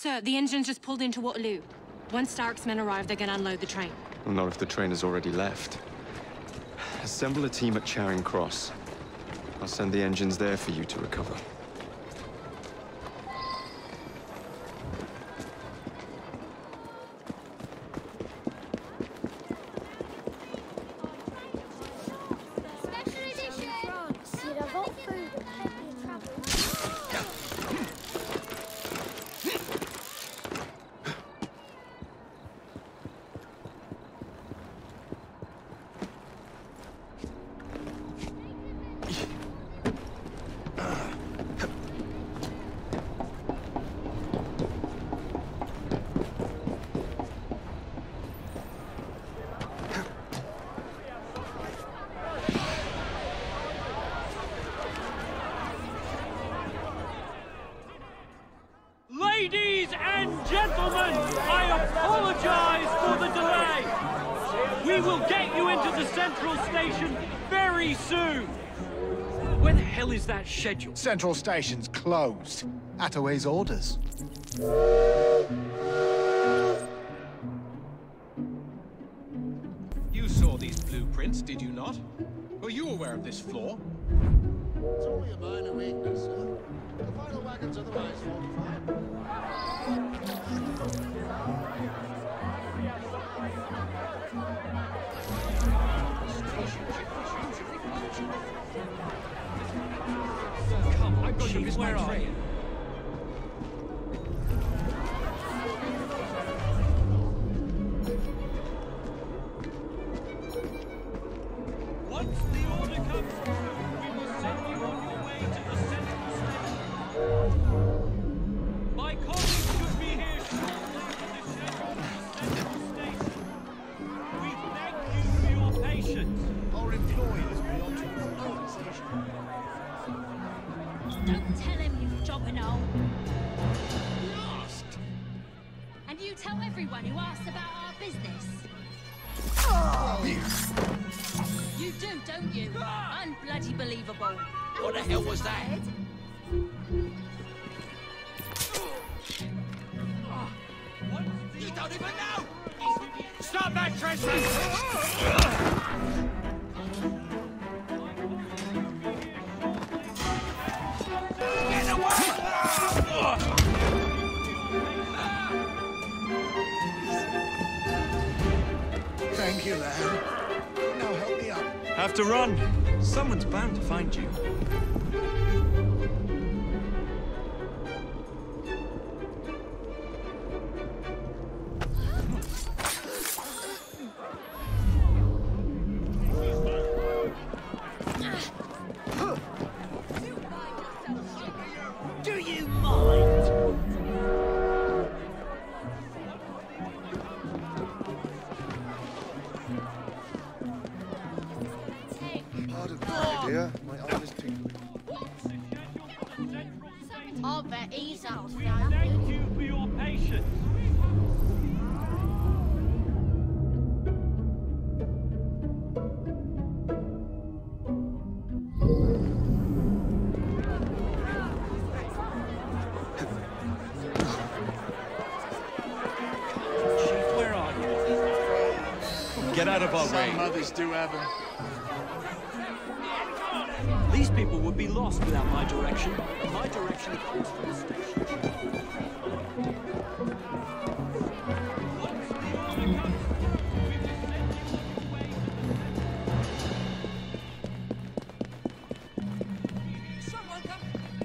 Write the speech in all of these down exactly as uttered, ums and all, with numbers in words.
Sir, the engine's just pulled into Waterloo. Once Starrick's men arrive, they're gonna unload the train. Well, not if the train has already left. Assemble a team at Charing Cross. I'll send the engines there for you to recover. Ladies and gentlemen, I apologize for the delay. We will get you into the Central Station very soon. Where the hell is that schedule? Central Station's closed. Attaway's orders. You saw these blueprints, did you not? Were you aware of this flaw? It's only a minor weakness, sir. The final wagon's otherwise fortified. Come on, I've got Chief, to where my are train. you? Once the order comes through, we will send you on your way to the Central Station. My colleagues should be here shortly to schedule the Central Station. We thank you for your patience. Our employees belong to an organization. Don't tell him, you jobberknoll. Lost! And you tell everyone who asks about our business. You do, don't you? Unbloody believable. What the hell was that? You don't even know! Stop that trespass! Get away! Thank you, lad. Now help me up. Have to run. Someone's bound to find you. Do you mind? Pardon me, my dear. My arm is tingling. I'll bet he's up to Thank you for your patience. Chief, where are you? Get out of our way. Some mothers do have them. These people would be lost without my direction. My direction comes from the station. Once the order comes, we will send you on your way to Someone come!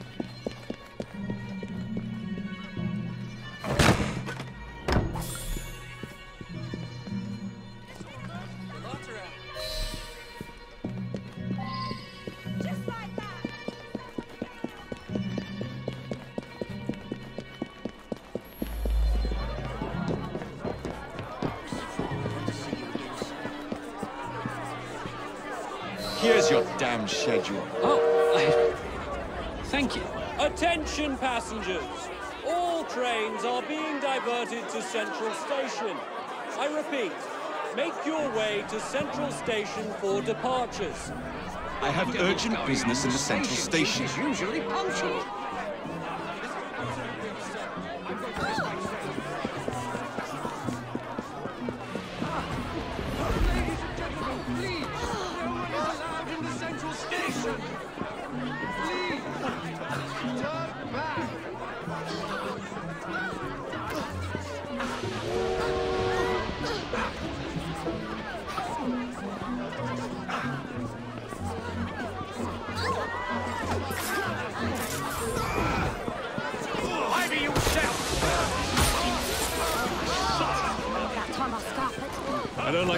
Just like that. Here's your damn schedule. Oh, I... thank you. Attention passengers! All trains are being diverted to Central Station. I repeat, make your way to Central Station for departures. I have urgent business in the Central Station. She's usually punctual.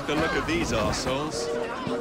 the look of these arseholes.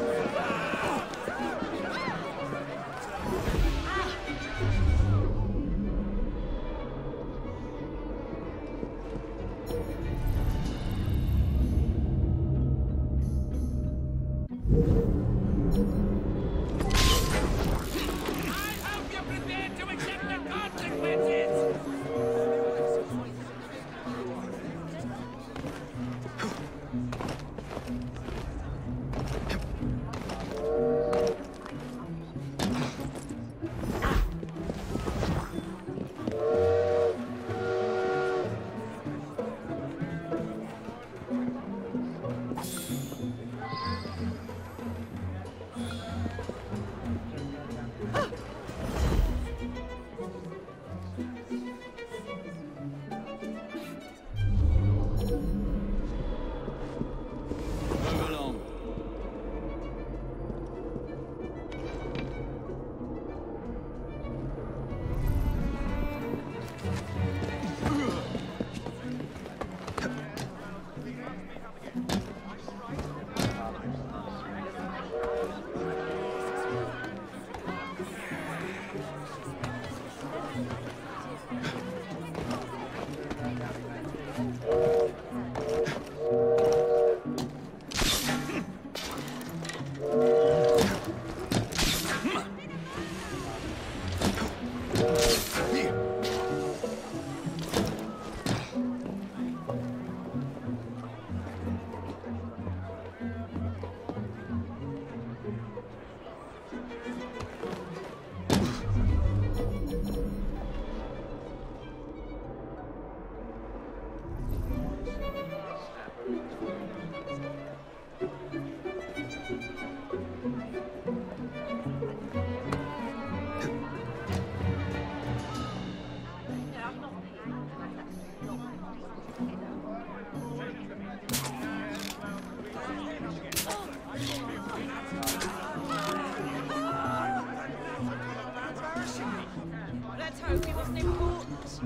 Let's hope he wasn't important.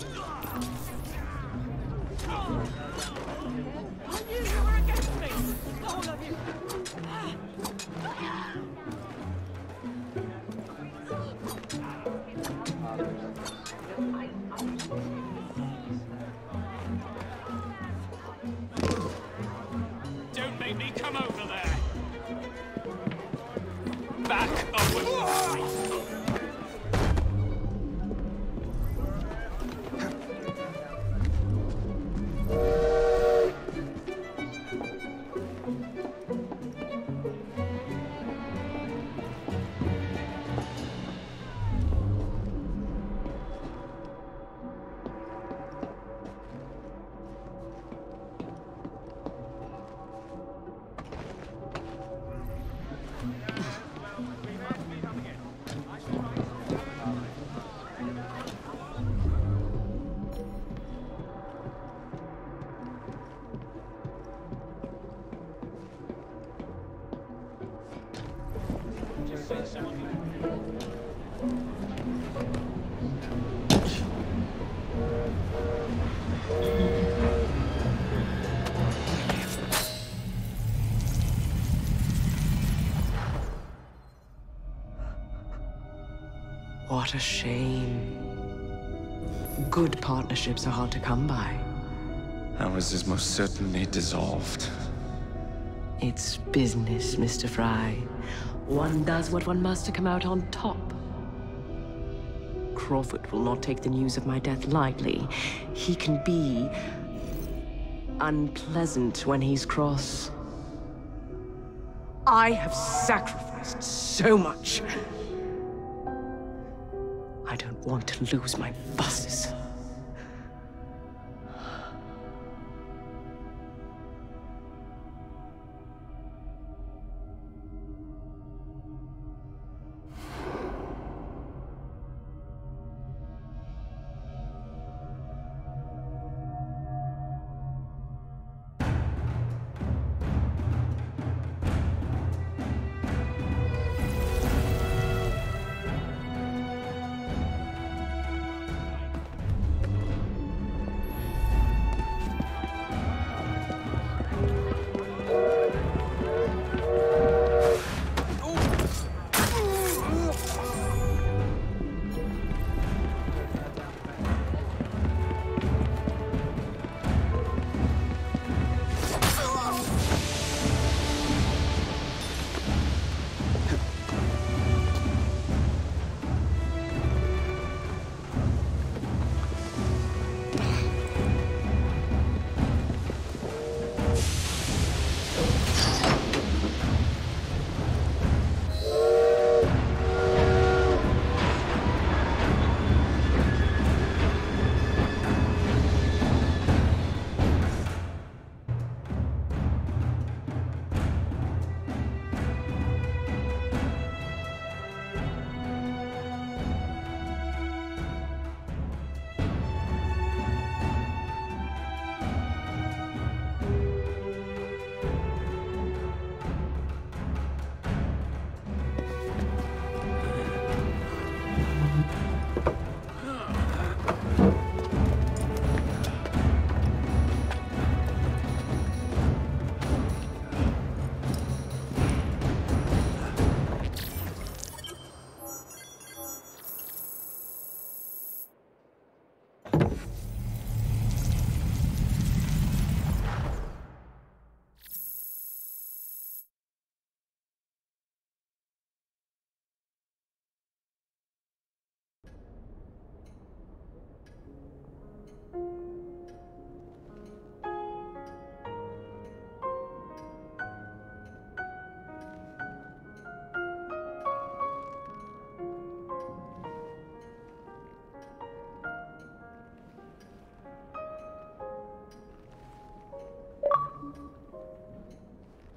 I knew you were against me, all of you. Don't make me come over there. Back away. What a shame. Good partnerships are hard to come by. Ours is most certainly dissolved. It's business, Mister Fry. One does what one must to come out on top. Crawford will not take the news of my death lightly. He can be unpleasant when he's cross. I have sacrificed so much. I don't want to lose my buses.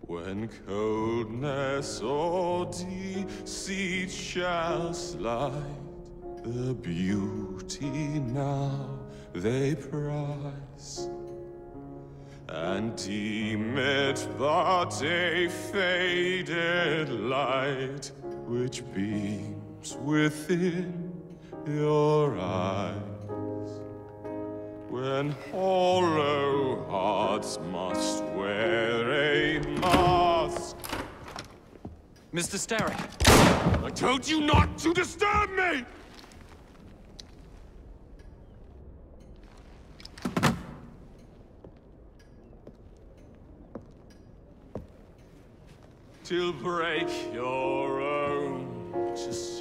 When coldness or deceit shall slide, the beauty now they prize, and deem it but a faded light which beams within your eyes. When hollow hearts must wear a mask. Mister Starrick! I told you not to disturb me! Till break your own to see.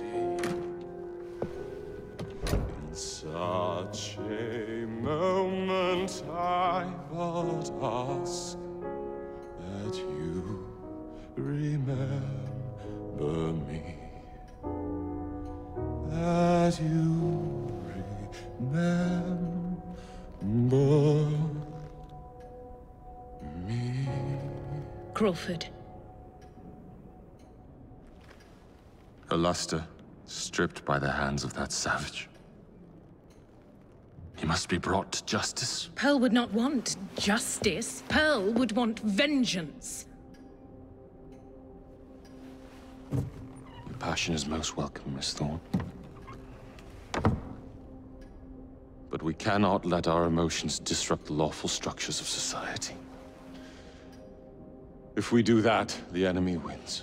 In such a moment I but ask that you remember me. That you remember me. Crawford. Her luster stripped by the hands of that savage. He must be brought to justice. Pearl would not want justice. Pearl would want vengeance. Your passion is most welcome, Miss Thorne. But we cannot let our emotions disrupt the lawful structures of society. If we do that, the enemy wins.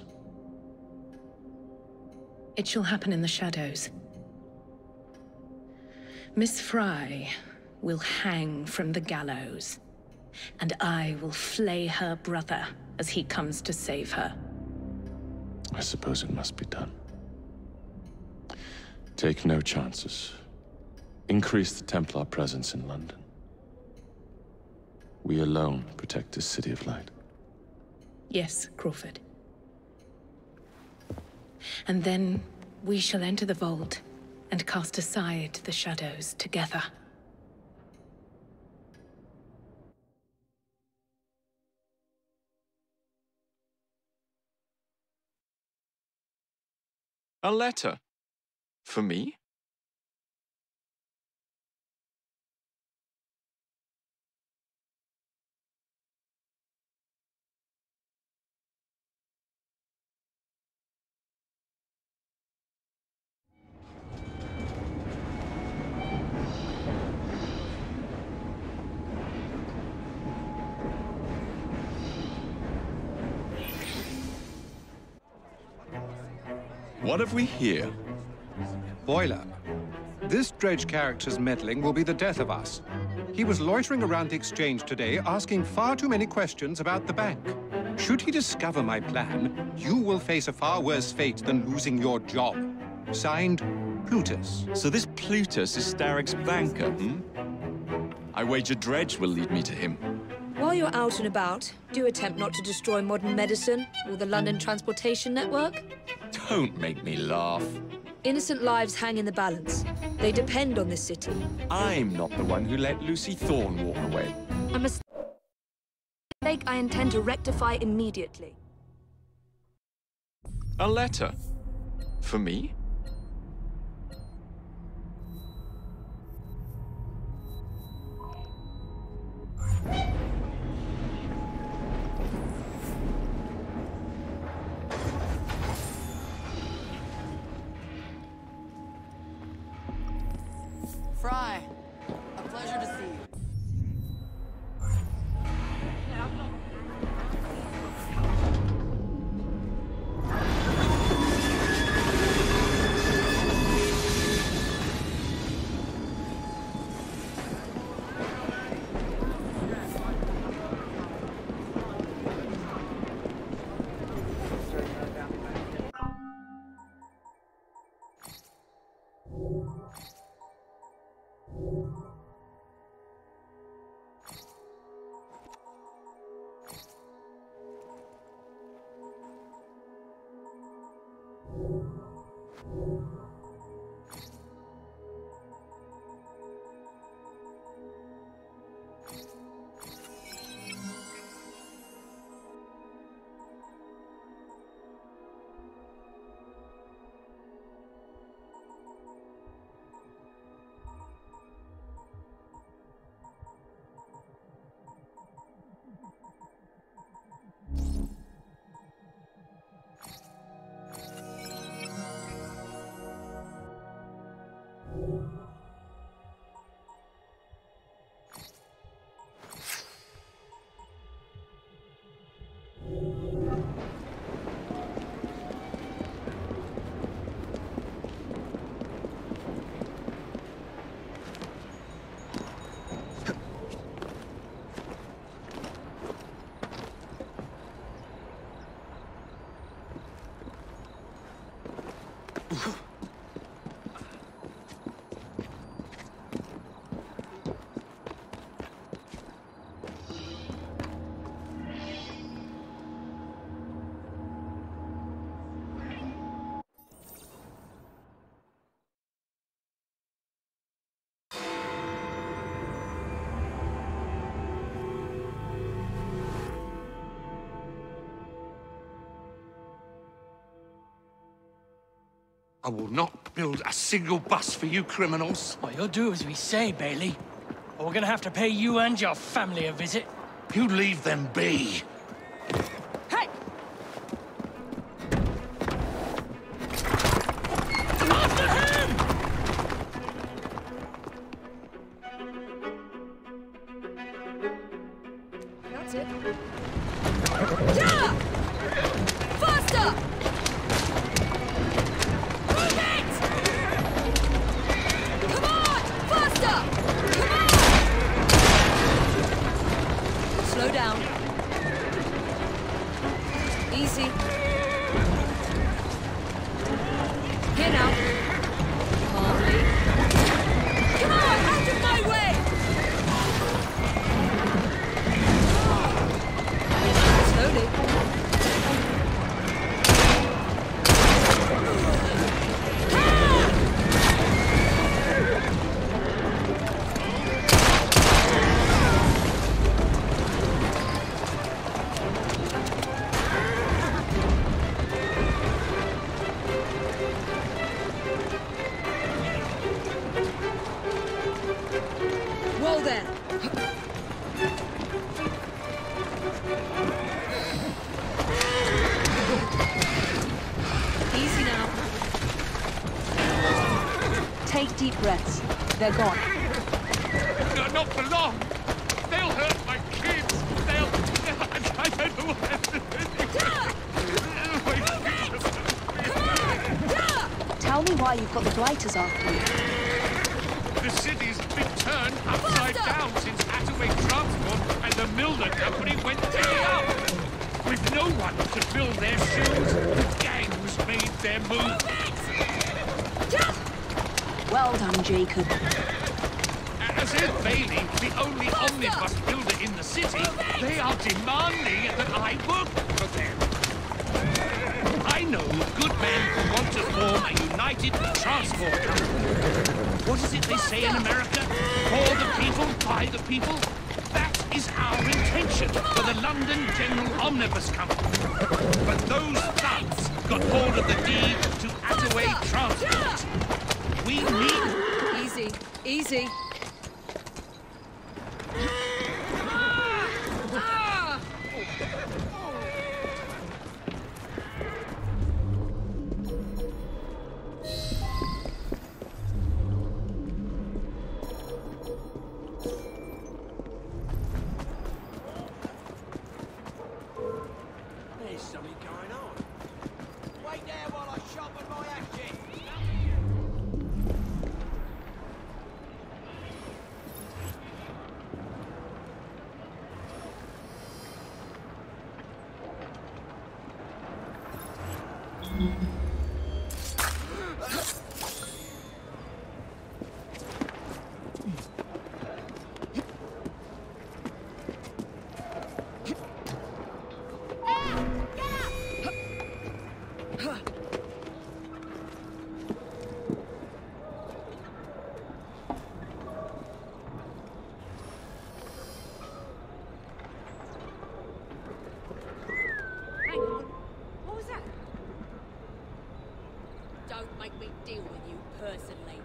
It shall happen in the shadows. Miss Fry will hang from the gallows, and I will flay her brother as he comes to save her. I suppose it must be done. Take no chances. Increase the Templar presence in London. We alone protect this city of light. Yes, Crawford. And then we shall enter the vault and cast aside the shadows together. A letter? For me? What have we here? Boiler. This Dredge character's meddling will be the death of us. He was loitering around the exchange today, asking far too many questions about the bank. Should he discover my plan, you will face a far worse fate than losing your job. Signed, Plutus. So this Plutus is Starrick's banker, hmm? I wager Dredge will lead me to him. While you're out and about, do attempt not to destroy modern medicine or the London transportation network. Don't make me laugh. Innocent lives hang in the balance. They depend on this city. I'm not the one who let Lucy Thorne walk away. A mistake I intend to rectify immediately. A letter? For me? Fry, a pleasure to see you. You I will not build a single bus for you criminals. Well, you'll do as we say, Bailey. Or we're gonna have to pay you and your family a visit. You leave them be. Hey! After him! That's it. Yeah! Faster! Slow down. Easy. Here now. Calmly. Come on, out of my way! Slowly. Whoa there! Easy now. Take deep breaths. They're gone. No, not for long. They'll hurt my kids. They'll... I don't know what to do. Tell me why you've got the blighters after you. The city's been turned upside down since Attaway Transport and the Milner Company went belly up. With no one to fill their shoes, the gangs made their move. Well done, Jacob. As if Bailey, the only omnibus builder in the city, they are demanding that I work for them. I know good men who want to form a united transport company. What is it they say in America? For the people, by the people? That is our intention for the London General Omnibus Company. But those thugs got hold of the deed to Attaway Transport. We need... Easy, easy. There's something going on. Wait there while I sharpen my hatchet. Hang on. What was that? Don't make me deal with you personally.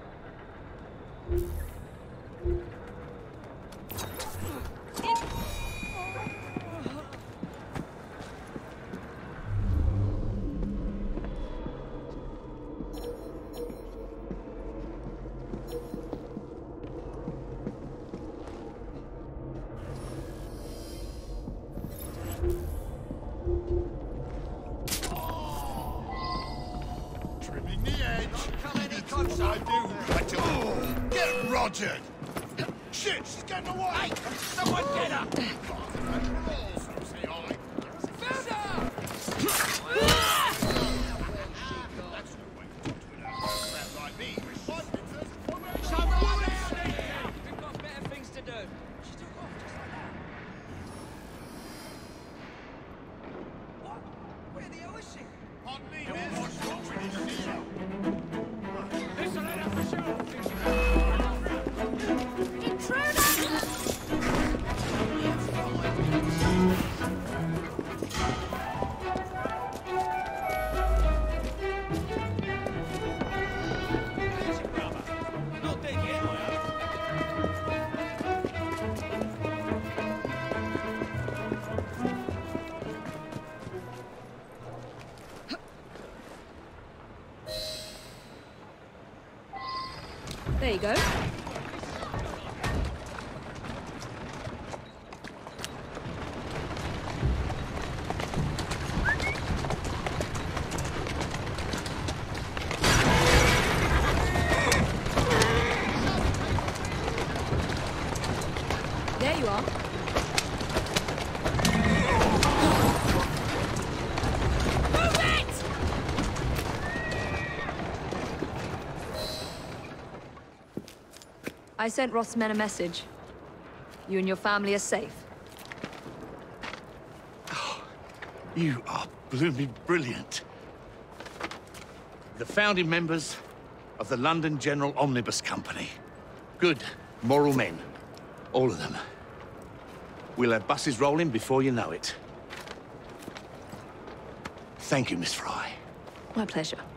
Trimming the edge. Come any closer. I do. I do. Get Roger. Shit, she's getting away. Hey, someone get her. Found her. That's no way to There you go. There you are. Move it! I sent Roth's men a message. You and your family are safe. Oh, you are blooming brilliant. The founding members of the London General Omnibus Company. Good, moral men. All of them. We'll have buses rolling before you know it. Thank you, Miss Fry. My pleasure.